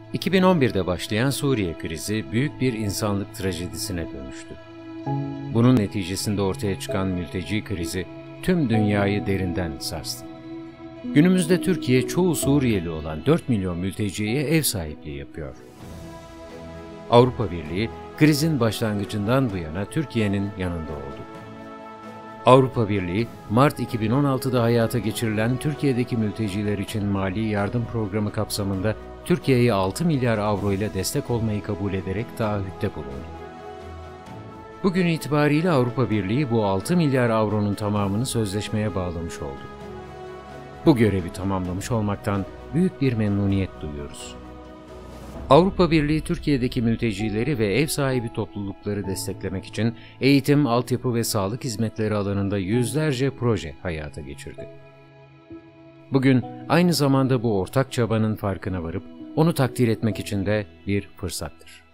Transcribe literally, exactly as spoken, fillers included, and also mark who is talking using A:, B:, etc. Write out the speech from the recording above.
A: iki bin on birde başlayan Suriye krizi büyük bir insanlık trajedisine dönüştü. Bunun neticesinde ortaya çıkan mülteci krizi tüm dünyayı derinden sarstı. Günümüzde Türkiye çoğu Suriyeli olan dört milyon mülteciye ev sahipliği yapıyor. Avrupa Birliği krizin başlangıcından bu yana Türkiye'nin yanında oldu. Avrupa Birliği, Mart iki bin on altıda hayata geçirilen Türkiye'deki mülteciler için mali yardım programı kapsamında Türkiye'ye altı milyar avro ile destek olmayı kabul ederek taahhütte bulundu. Bugün itibariyle Avrupa Birliği bu altı milyar avronun tamamını sözleşmeye bağlamış oldu. Bu görevi tamamlamış olmaktan büyük bir memnuniyet duyuyoruz. Avrupa Birliği, Türkiye'deki mültecileri ve ev sahibi toplulukları desteklemek için eğitim, altyapı ve sağlık hizmetleri alanında yüzlerce proje hayata geçirdi. Bugün aynı zamanda bu ortak çabanın farkına varıp onu takdir etmek için de bir fırsattır.